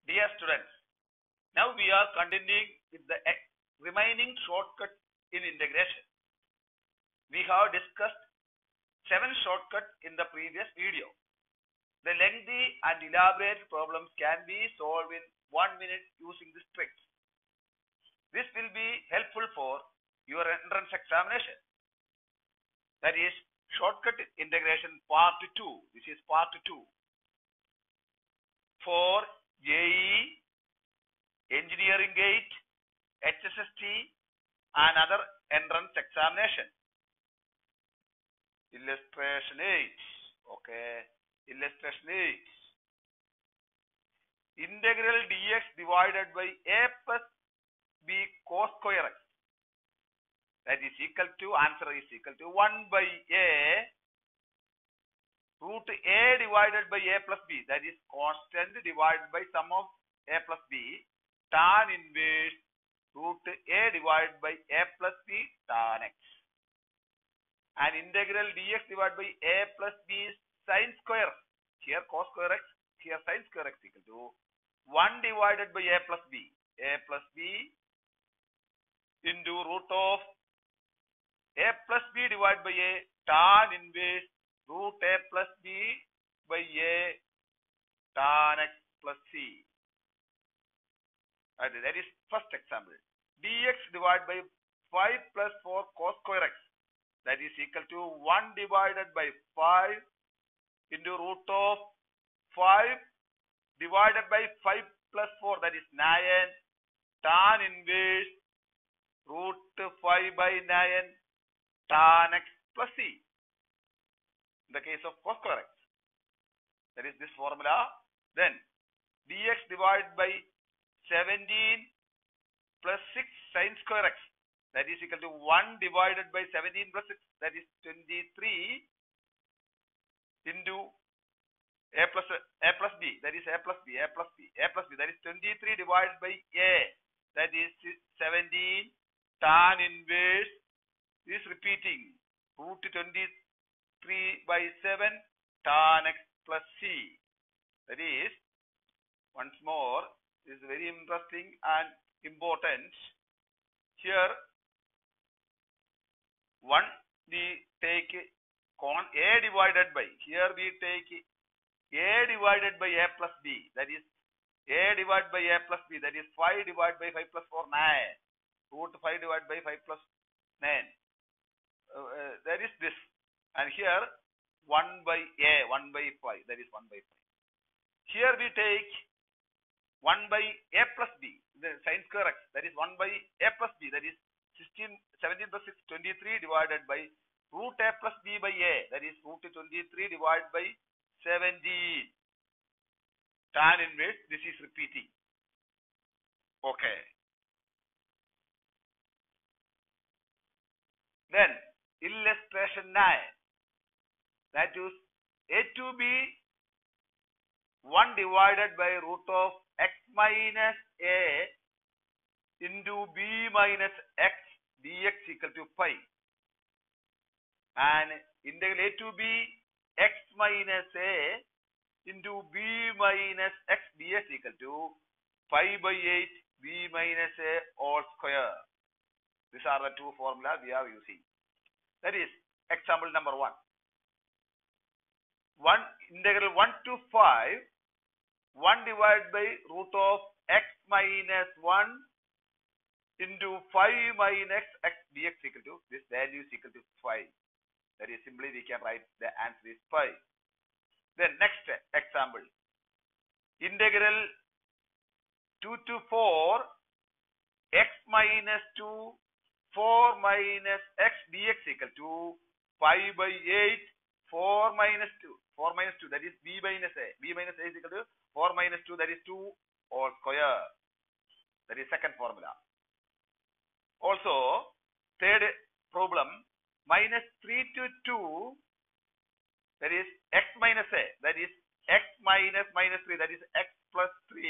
Dear students, now we are continuing with the remaining shortcut in integration. We have discussed 7 shortcuts in the previous video. The lengthy and elaborate problems can be solved in 1 minute using this trick. This will be helpful for your entrance examination. That is shortcut integration part 2. This is part 2. For JEE, Engineering Gate, HSST and other entrance examination. Illustration 8. Okay. Illustration 8. Integral dx divided by a plus b cos square x. That is equal to, answer is equal to 1 by a root a divided by a plus b. That is constant divided by sum of a plus b tan inverse root a divided by a plus b tan x. And integral dx divided by a plus b is sin square. Here cos square x, here sin square x equal to 1 divided by a plus b. A plus b into root of a plus b divided by a tan inverse root a plus b by a tan x plus c. That is first example. Dx divided by 5 plus 4 cos square x. That is equal to 1 divided by 5 into root of 5 divided by 5 plus 4. That is 9 tan inverse root 5 by 9 tan x plus c. In the case of cos square x. That is this formula. Then dx divided by 17 plus 6 sin square x. That is equal to 1 divided by 17 plus 6. That is 23 into a plus b. That is a plus b. That is 23 divided by a. That is 17 tan inverse. This is repeating. Root 23 by 7 tan x plus c. That is, once more, this is very interesting and important. Here, one we take a divided by, here we take a divided by a plus b. That is a divided by a plus b. That is 5 divided by 5 plus 4, 9. Root 5 divided by 5 plus 9. That is this. And here 1 by a, 1 by 5. That is 1 by 5. Here we take 1 by a plus b, the sin square x, that is 1 by a plus b, that is 17 plus 6, 23 divided by root a plus b by a, that is root 23 divided by 17 tan inverse. This is repeating. Okay. Then illustration 9, that is a to b 1 divided by root of x minus a into b minus x dx equal to pi. And integral a to b x minus a into b minus x dx equal to pi by 8 b minus a all square. These are the two formulas we are using. That is example number 1. Integral 1 to 5 1 divided by root of x minus 1 into 5 minus x dx equal to, this value is equal to 5. That is simply we can write the answer is pi. Then next example. Integral 2 to 4 x minus 2 4 minus x dx equal to pi by 8 4 minus 2. 4 minus 2, that is b minus a. b minus a is equal to 4 minus 2, that is 2 all square. That is second formula. Also, third problem, minus 3 to 2, that is x minus a, that is x minus minus 3, that is x plus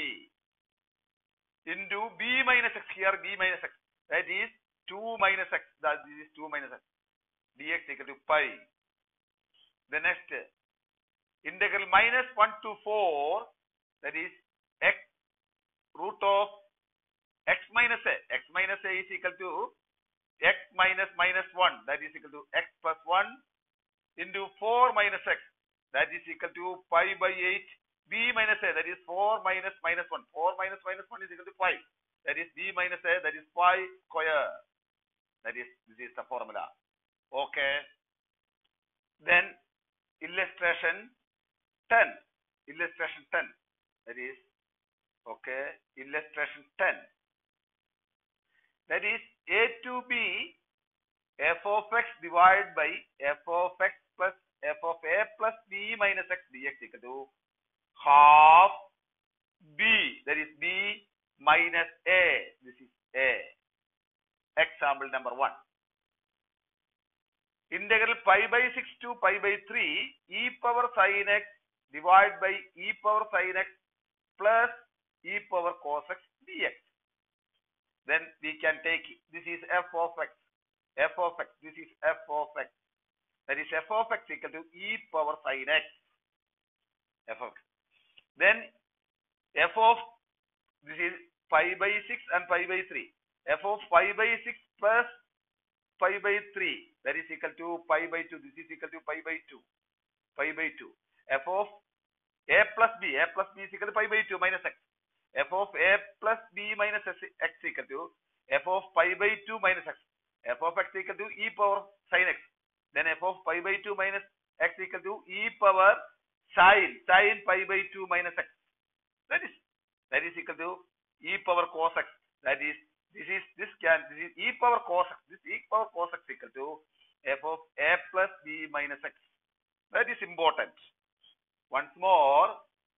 3 into b minus x, here b minus x, that is 2 minus x, that is 2 minus x, dx equal to pi. The next, integral minus 1 to 4, that is x root of x minus a. X minus a is equal to x minus 1. That is equal to x plus 1 into 4 minus x. That is equal to pi by 8. B minus a. That is 4 minus 1. 4 minus 1 is equal to 5. That is b minus a. That is pi square. This is the formula. Okay. Then illustration 10. Illustration 10. That is, okay, illustration 10. That is a to b f of x divided by f of x plus f of a plus b minus x dx equal to half b. That is b minus a. This is a. Example number 1. Integral pi by 6 to pi by 3 e power sin x divided by e power sin x plus e power cos x dx. Then we can take this is f of x. F of x. This is f of x. That is f of x equal to e power sin x. F of x. Then f of this is pi by 6 and pi by 3. F of pi by 6 plus pi by 3. That is equal to pi by 2. This is equal to pi by 2. Pi by 2. F of a plus b. A plus b is equal to pi by 2 minus x. F of a plus b minus x equal to f of pi by 2 minus x. F of x equal to e power sin x. Then f of pi by 2 minus x equal to e power sin pi by 2 minus x. That is equal to e power cos x. That is this is e power cos x. This e power cos x equal to f of a plus b minus x. That is important. Once more,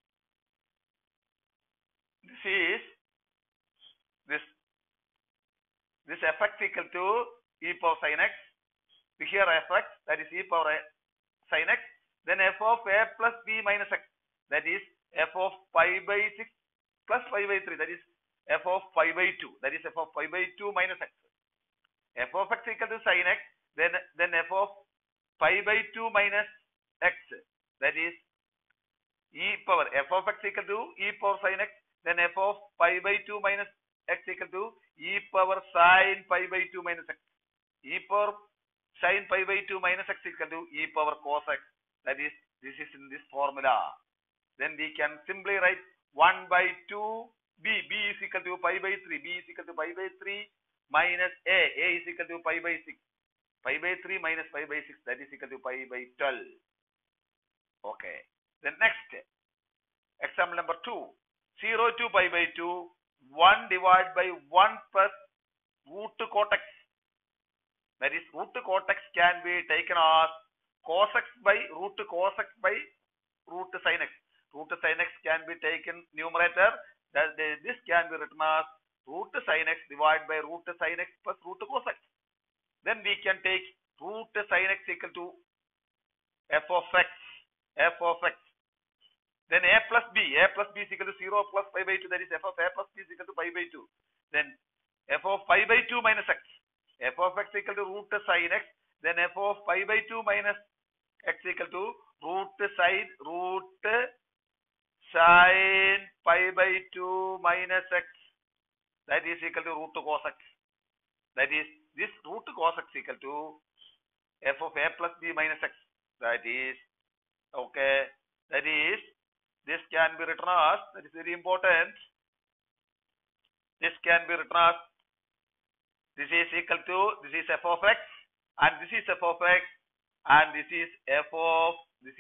this fx equal to e power sin x. Here fx, that is e power sin x. Then f of a plus b minus x. That is f of pi by 6 plus pi by 3. That is f of pi by 2. That is f of pi by 2 minus x. F of x equal to sin x. Then f of pi by 2 minus x. That is e power f of x equal to e power sin x. Then f of pi by 2 minus x equal to e power sin pi by 2 minus x. E power sin pi by 2 minus x equal to e power cos x. That is, this is in this formula. Then we can simply write 1 by 2 b. B is equal to pi by 3. B is equal to pi by 3 minus a. A is equal to pi by 6. Pi by 3 minus pi by 6. That is equal to pi by 12. Okay. Then next, example number 2. 0 to pi by 2. 1 divided by 1 plus root cot x. That is, root cot x can be taken as cos x by root cos x by root sin x. Root sin x can be taken numerator. This can be written as root sin x divided by root sin x plus root cos x. Then we can take root sin x equal to f of x. F of x. Then a plus b. A plus b is equal to 0 plus pi by 2. That is f of a plus b is equal to pi by 2. Then f of pi by 2 minus x. F of x equal to root sin x. Then f of pi by 2 minus x equal to root sin pi by 2 minus x. That is equal to root cos x. That is, this root cos x equal to f of a plus b minus x. That is, okay, that is, this can be written as, that is very important, this can be written as, this is equal to, this is f of x, and this is f of x, and this is f of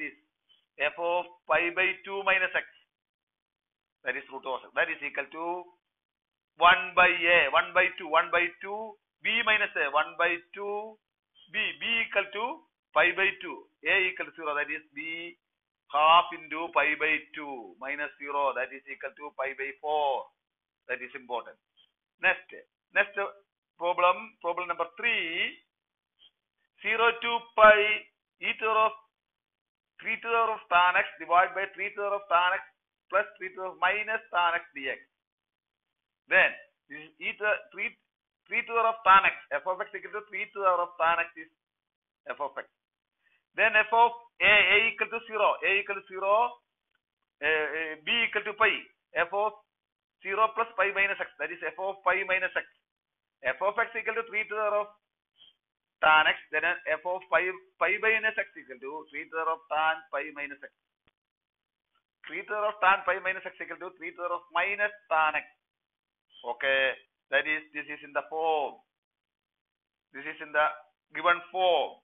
pi by 2 minus x. That is root of x. That is equal to 1 by a, 1 by 2, 1 by 2, b minus a, 1 by 2, b equal to pi by 2, a equal to 0, that is b half into pi by 2 minus 0, that is equal to pi by 4. That is important. Next problem number 3. 0 to pi e to the power of 3 to the power of tan x divided by 3 to the power of tan x plus 3 to the power of minus tan x dx. Then this is 3 to the power of tan x. F of x equal to 3 to the power of tan x is f of x. Then f of a equal to 0, b equal to pi. F of 0 plus pi minus x, that is f of pi minus x. F of x equal to 3 to the power of tan x, then f of pi minus x equal to 3 to the power of tan pi minus x. 3 to the power of tan pi minus x equal to 3 to the power of minus tan x. Okay, that is, this is in the form. This is in the given form.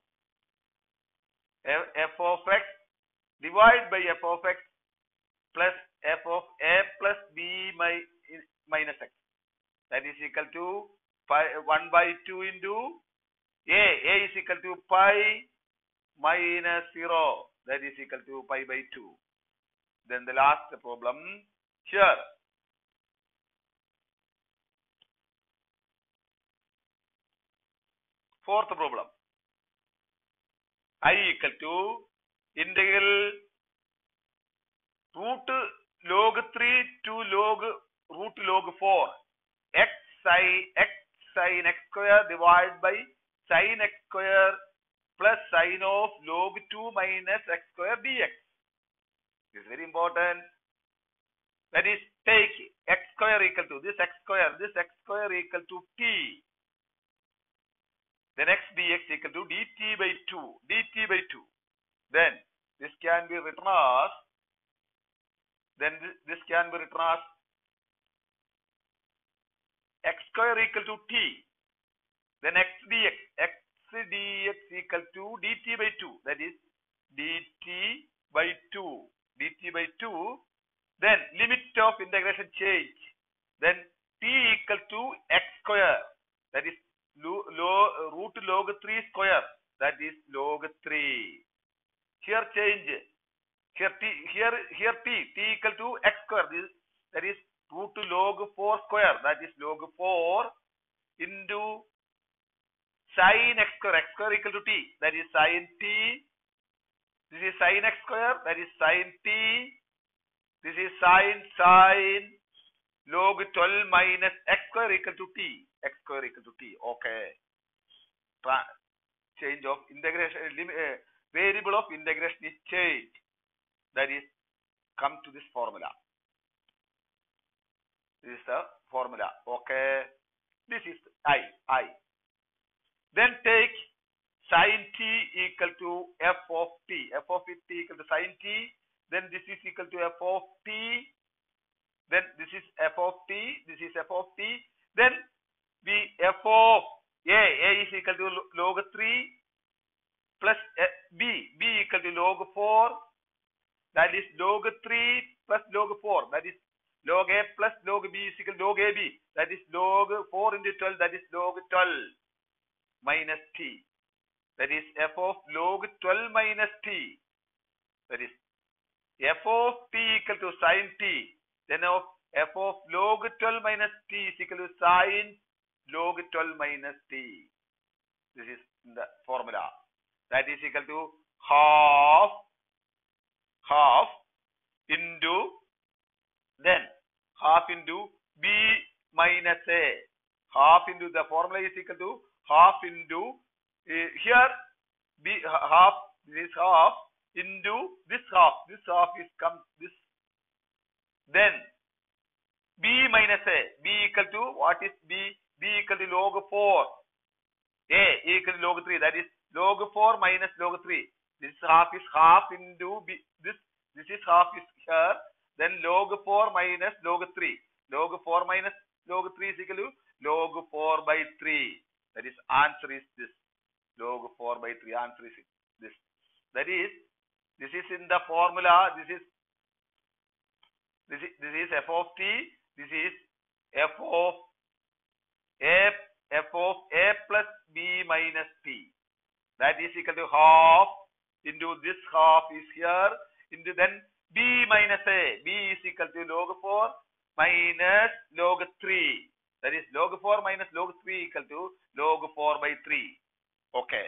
F of x divided by f of x plus f of a plus b minus x. That is equal to 1 by 2 into a. A is equal to pi minus 0. That is equal to pi by 2. Then the last problem here. Fourth problem. I equal to integral root log 3 to root log 4 x sin x square divided by sin x square plus sin of log 2 minus x square dx. This is very important. That is, take x square equal to this x square equal to t. Then x dx equal to dt by 2. Then this can be written as, x square equal to t. Then x dx equal to dt by 2. That is dt by 2. Then limit of integration change. Then t equal to x square. That is root log 3 square. That is log 3. Here change. Here t equal to x square. That is root log 4 square. That is log 4 into sin x square. X square equal to t. That is sin t. This is sin x square. That is sin t. This is sin log 12 minus x square equal to t. Okay. Change of integration, variable of integration is changed. That is, come to this formula. This is the formula. Okay. This is I. Then take sin t equal to f of t. F of t equal to sin t. Then this is equal to f of t. Then this is f of t. Then the f of a is equal to log 3 plus b equal to log 4. That is log 3 plus log 4. That is log a plus log b is equal to log ab. That is log 4 into 12. That is log 12 minus t. That is f of log 12 minus t. That is f of t equal to sin t. Then of f of log 12 minus t is equal to sin log 12 minus t. This is the formula. That is equal to half into b minus a. Half into the formula is equal to half into here b half. This is half into this half. This half is come this. Then b minus a. B equal to what is b? B equal to log 4. A equal to log 3. That is log 4 minus log 3. This half is half into b. This is half is here. Then log 4 minus log 3. Log 4 minus log 3 is equal to log 4 by 3. That is, answer is this. Log 4 by 3. Answer is this. That is, this is in the formula. This is f of t. This is f of a plus b minus t. That is equal to half into this half is here into then b minus a. B is equal to log 4 minus log 3. That is log 4 minus log 3 equal to log 4 by 3. Okay.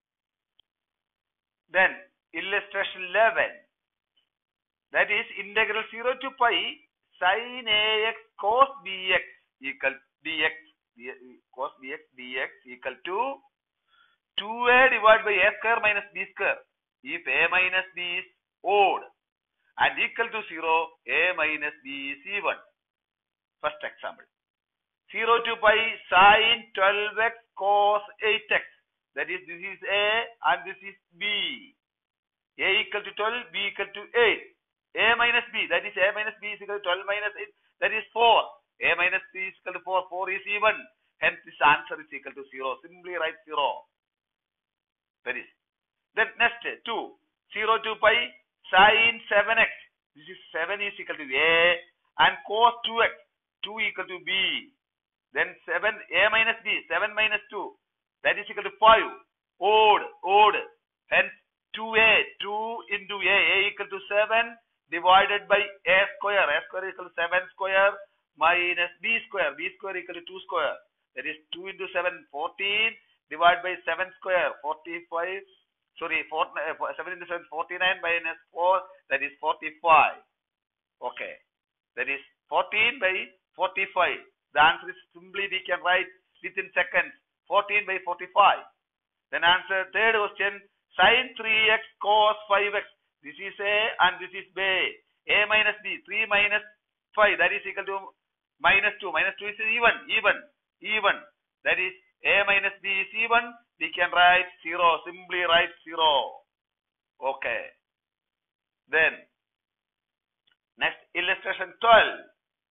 Then illustration 11. That is integral 0 to pi sin ax cos bx equal dx. Cos bx dx equal to 2a divided by a square minus b square. If a minus b is odd and equal to 0, a minus b is even. First example. 0 to pi sine 12x cos 8x. That is, this is A and this is B. A equal to 12, B equal to 8. A minus B, that is A minus B is equal to 12 minus 8, that is 4. A minus B is equal to 4, 4 is even. Hence, this answer is equal to 0. Simply write 0. That is. Then next, 2. 0 to pi sine 7x. This is 7 is equal to A and cos 2x. 2 equal to B. Then 7, A minus B, 7 minus 2. That is equal to 5. Odd. Hence, 2A, 2 into A equal to 7 divided by A square. A square equal to 7 square minus B square. B square equal to 2 square. That is 2 into 7, 14. Divided by 7 square, 45. Sorry, 7 into 7, 49 minus 4. That is 45. Okay. That is 14 by 45. The answer is simply we can write within seconds. 14 by 45. Then answer third question. Sin 3x cos 5x. This is A and this is B. A minus B. 3 minus 5. That is equal to minus 2. Minus 2 is even. That is A minus B is even. We can write 0. Simply write 0. Okay. Then next illustration 12.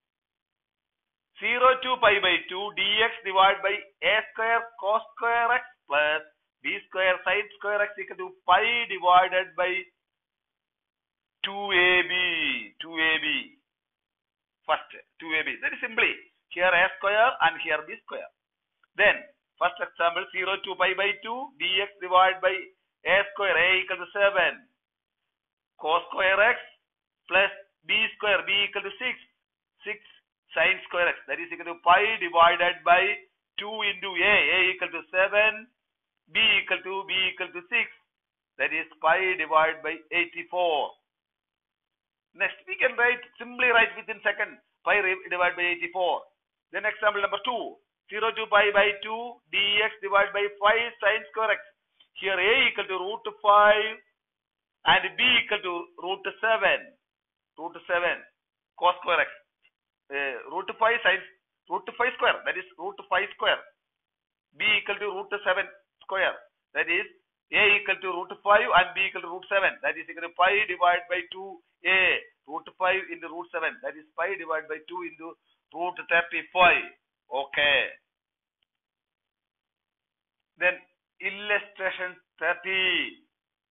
0 to pi by 2 dx divided by A square cos square x plus B square sin square x equal to pi divided by 2ab. First 2ab. That is simply here A square and here B square. Then first example 0 to pi by 2 dx divided by A square. A equal to 7 cos square x plus B square. B equal to 6 sin square x. That is equal to pi divided by 2 into A. A equal to 7. B equal to 6. That is pi divided by 84. Next we can simply write within second. Pi divided by 84. Then example number 2. 0 to pi by 2 dx divided by 5 sin square x. Here A equal to root 5 and B equal to root 7 cos square x. Root 5 sin root 5 square. That is root 5 square. B equal to root 7 square. That is A equal to root 5 and B equal to root 7. That is equal to pi divided by 2A. Root 5 into root 7. That is pi divided by 2 into root 35. Okay. Then illustration 30.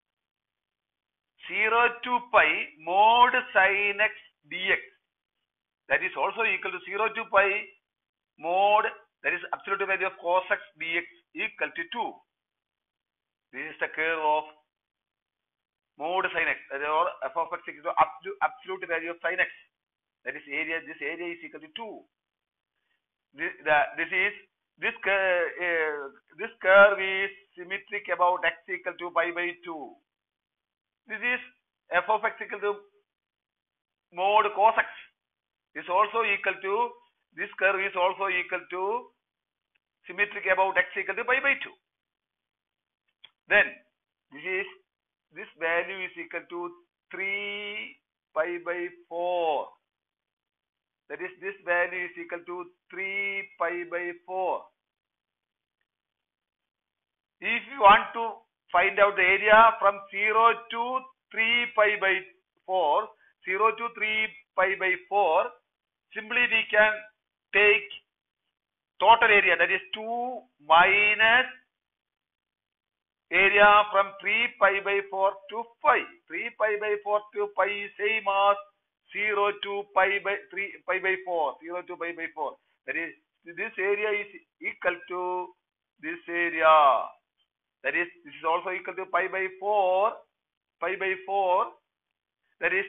0 to pi mod sin x dx. That is also equal to 0 to pi mod, that is absolute value of cos x dx equal to 2. This is the curve of mod sin x, or f of x equal to absolute value of sin x. That is area. This area is equal to 2. This curve is symmetric about x equal to pi by 2. This is f of x equal to mod cos x. Is also equal to, this curve is also equal to symmetric about x equal to pi by 2. Then this value is equal to 3 pi by 4. That is, this value is equal to 3 pi by 4. If you want to find out the area from 0 to 3 pi by 4, 0 to 3 pi by 4, simply we can take total area, that is 2 minus area from 3 pi by 4 to pi. 3 pi by 4 to pi is same as 0 to pi by 3 pi by 4. 0 to pi by 4. That is, this area is equal to this area. That is, this is also equal to pi by 4. Pi by 4. That is,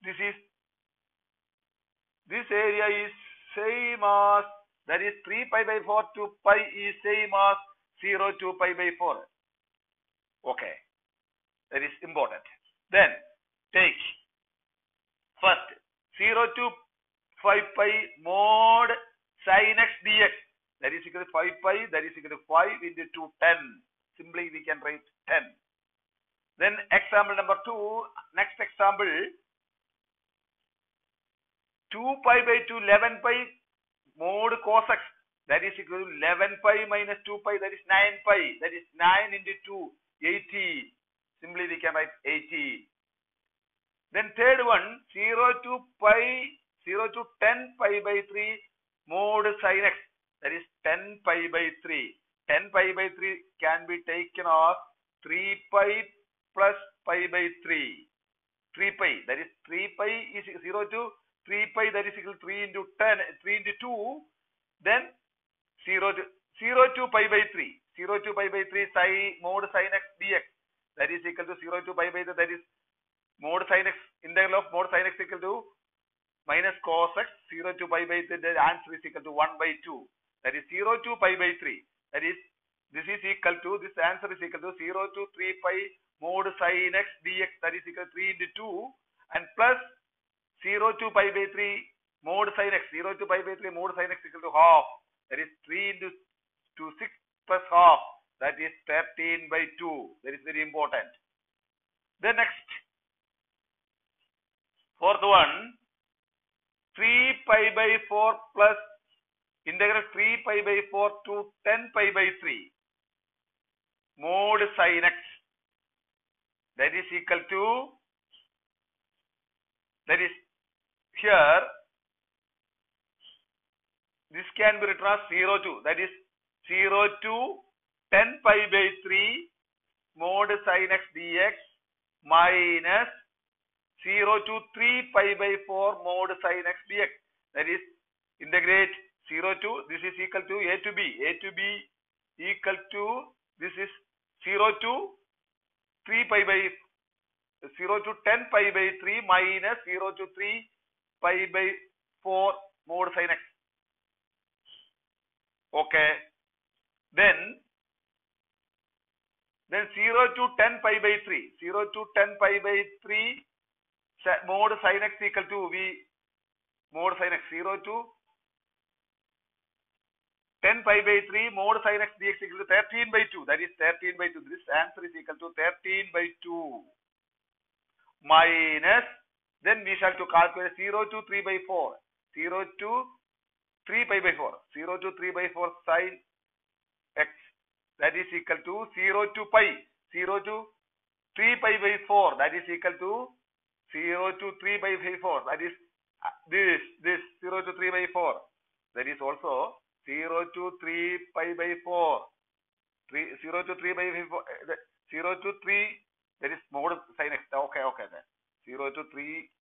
this area is same as, that is 3 pi by 4 to pi is same as 0 to pi by 4. Okay. That is important. Then take first 0 to 5 pi mod sin x dx. That is equal to 5 pi. That is equal to 5 into 2, 10. Simply we can write 10. Then example number 2. Next example. 2 pi by 2, 11 pi mod cos x, that is equal to 11 pi minus 2 pi, that is 9 pi, that is 9 into 2, 80. Simply we can write 80. Then third one, 0 to 10 pi by 3 mod sin x, that is 10 pi by 3. 10 pi by 3 can be taken off 3 pi plus pi by 3. 3 pi, that is 3 pi is 0 to 3 pi, that is equal to 3 into 10, 3 into 2, then 0 to pi by 3. 0 to pi by 3 mod sin x dx, that is equal to 0 to pi by 3, that is mod sin x, integral of mod sin x equal to minus cos x, 0 to pi by 3, the answer is equal to 1 by 2. That is 0 to pi by 3. That is, this is equal to, this answer is equal to 0 to 3 pi mod sin x dx, that is equal to 3 into 2, and plus 0 to pi by 3 mod sin x, 0 to pi by 3 mod sin x equal to half. That is 3 into 2, 6 plus half. That is 13 by 2. That is very important. The next, fourth one, 3 pi by 4 plus integral 3 pi by 4 to 10 pi by 3 mod sin x, that is equal to, that is here, this can be written as 0 to, that is 0 to 10 pi by 3 mod sin x dx minus 0 to 3 pi by 4 mod sin x dx. That is, integrate 0 to, this is equal to a to b. A to b equal to, this is 0 to 3 pi by 0 to 10 pi by 3 minus 0 to 3 pi by 4 mod sin x. Okay. Then 0 to 10 pi by 3. 0 to 10 pi by 3 mod sin x equal to mod sin x. 0 to 10 pi by 3 mod sin x dx equal to 13 by 2. That is 13 by 2. This answer is equal to 13 by 2 minus, then we shall to calculate 0 to 3 by 4. 0 to 3 pi by 4. 0 to 3 by 4 sin x, that is equal to 0 to pi. 0 to 3 pi by 4, that is equal to 0 to 3 by 4. That is this 0 to 3 by 4. That is also 0 to 3 pi by 4. 0 to 3 by 4. 0 to 3, that is mod sin x. Okay, then. 0 to 3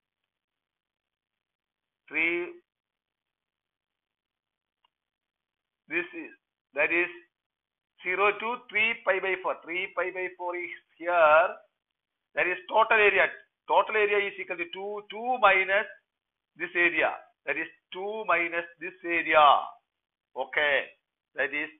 this is, that is 0 to 3 pi by 4. 3 pi by 4 is here. That is total area. Total area is equal to 2 minus this area. That is 2 minus this area. Okay. That is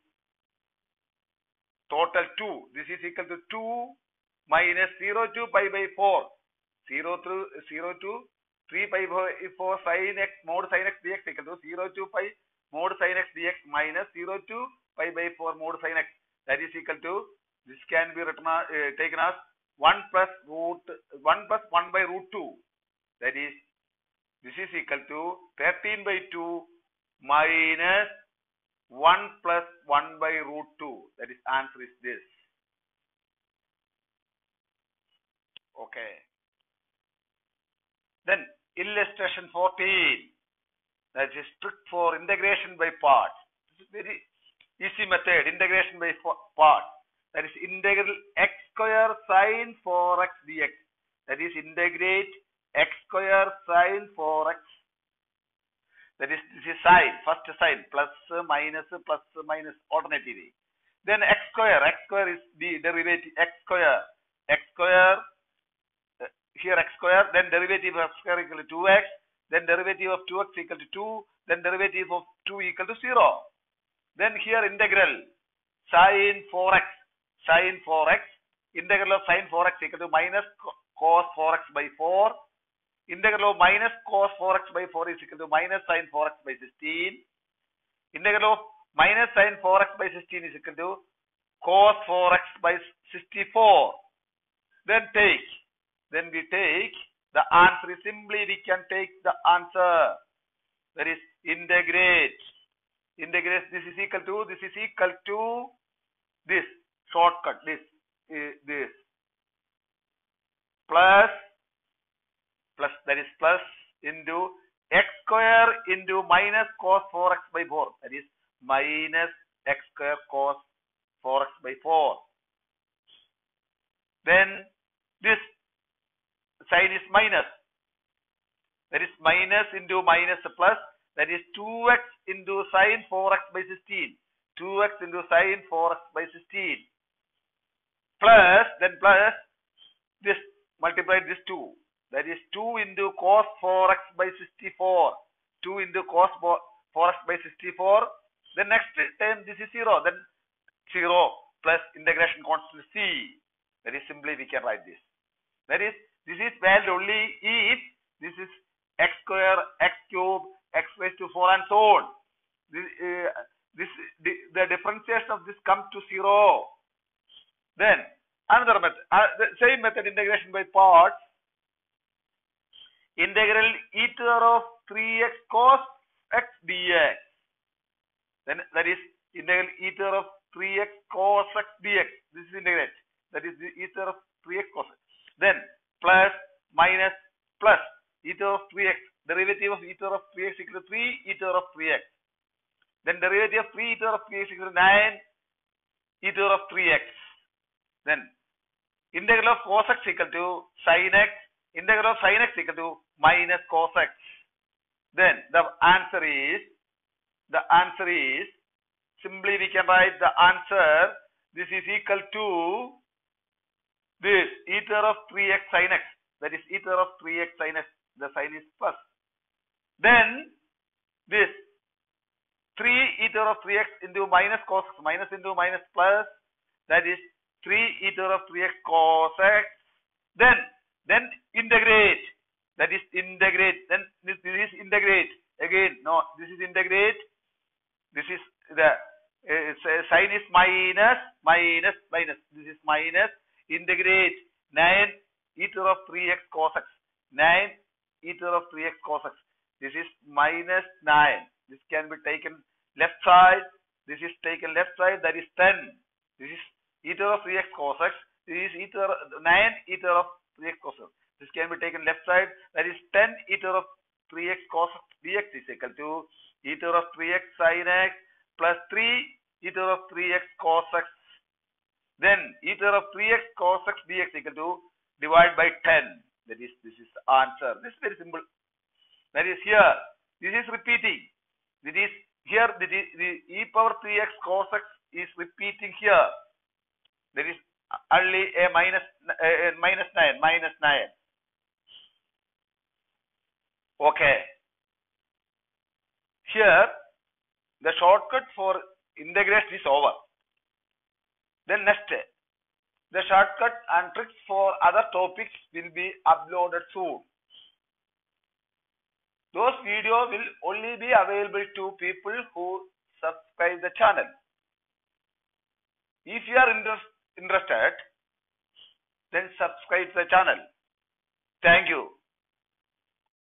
total 2. This is equal to 2 minus 0 to pi by 4. 0 to 3 pi by 4 sin x mod sin x dx equal to 0 to pi mod sin x dx minus 0 to pi by 4 mod sin x. That is equal to, this can be written taken as 1 plus 1 by root 2. That is, this is equal to 13 by 2 minus 1 plus 1 by root 2. That is, answer is this. Okay. Then illustration 14. That is strict for integration by parts. This is very easy method, integration by parts. That is integral x square sin 4x dx. That is integrate x square sin 4x. That is, this is sign, first sign, plus minus alternatively. Then x square is the derivative x square, here x square, then derivative of x square equal to 2x, then derivative of 2x equal to 2, then derivative of 2 equal to 0. Then here integral sin 4x, integral of sin 4x equal to minus cos 4x by 4. Integral of minus cos 4x by 4 is equal to minus sin 4x by 16. Integral of minus sin 4x by 16 is equal to cos 4x by 64. Then we take the answer. Simply we can take the answer. That is integrate. Integrate. This is equal to this shortcut. This plus that is plus into x square into minus cos 4x by 4. That is minus x square cos 4x by 4. Then this sign is minus. That is minus into minus plus. That is 2x into sine 4x by 16. 2x into sine 4x by 16. Plus, then plus this, multiply this 2. That is 2 into cos 4x by 64. 2 into cos 4x by 64. The next term, this is 0. Then 0 plus integration constant c. That is simply we can write this. That is, this is value only is, this is x square, x cube, x raised to 4 and so on. The differentiation of this comes to 0. Then another method, the same method, integration by parts. Integral e to the power of 3x cos x dx. Then that is integral e to the power of 3x cos x dx. This is integrate. That is the e to the power of 3x cos x. Then plus minus plus e to the power of 3x. Derivative of e to the power of 3x equal to 3 e to the power of 3x. Then derivative of 3 e to the power of 3x equal to 9 e to the power of 3x. Then integral of cos x equal to sin x. Integral of sin x equal to minus cos x. Then the answer is simply we can write the answer. This is equal to this e to the power of 3x sin x. That is e to the power of 3x sin x. The sign is plus. Then this 3 e to the power of 3x into minus cos x, minus into minus plus. That is 3 e to the power of 3x cos x. Then integrate. That is integrate. Then this is integrate. Again, no, this is integrate. This is the sign is minus. This is minus. Integrate 9 e to the power of 3x cos x. 9 e to the power of 3x cos x. This is minus 9. This can be taken left side. This is taken left side. That is 10. This is e to the power of 3x cos x. This is 9 e to the power of 3x cos x. This can be taken left side. That is 10 e to the power of 3x cos x dx is equal to e to the power of 3x sin x plus 3 e to the power of 3x cos x. Then e to the power of 3x cos x dx equal to divide by 10. That is, this is the answer. This is very simple. That is here. This is repeating. This is here. The e power 3x cos x is repeating here. There is only a minus 9. Okay. Here, the shortcut for integration is over. Then next, the shortcut and tricks for other topics will be uploaded soon. Those videos will only be available to people who subscribe the channel. If you are interested, then subscribe the channel. Thank you.